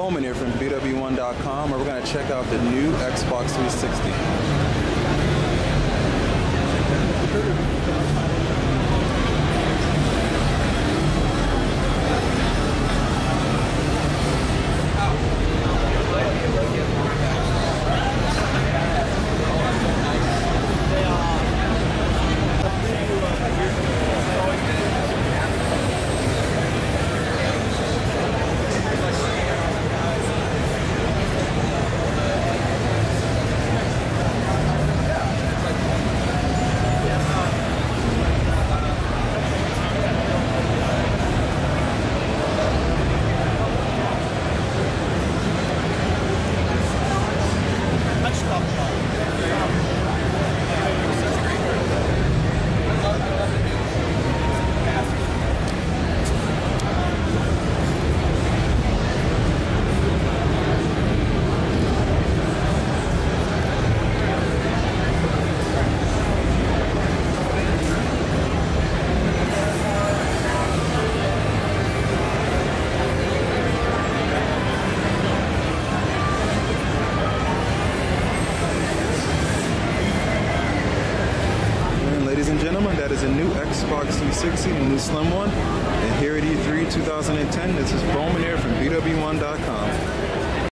BWOne here from BWOne.com, where we're going to check out the new Xbox 360. Ladies and gentlemen, that is a new Xbox 360, the new slim one. And here at E3 2010, this is BWOne here from BWOne.com.